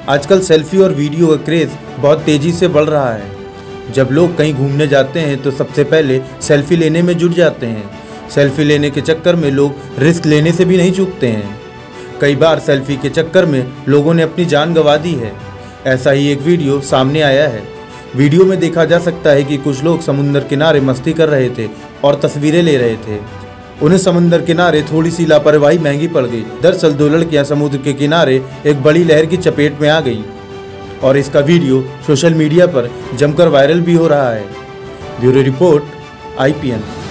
आजकल सेल्फी और वीडियो का क्रेज़ बहुत तेज़ी से बढ़ रहा है। जब लोग कहीं घूमने जाते हैं तो सबसे पहले सेल्फी लेने में जुट जाते हैं। सेल्फी लेने के चक्कर में लोग रिस्क लेने से भी नहीं चूकते हैं। कई बार सेल्फी के चक्कर में लोगों ने अपनी जान गंवा दी है। ऐसा ही एक वीडियो सामने आया है। वीडियो में देखा जा सकता है कि कुछ लोग समुद्र किनारे मस्ती कर रहे थे और तस्वीरें ले रहे थे। उन्हें समुद्र किनारे थोड़ी सी लापरवाही महंगी पड़ गई। दरअसल दो लड़कियां समुद्र के किनारे एक बड़ी लहर की चपेट में आ गईं और इसका वीडियो सोशल मीडिया पर जमकर वायरल भी हो रहा है। Bureau report IPN।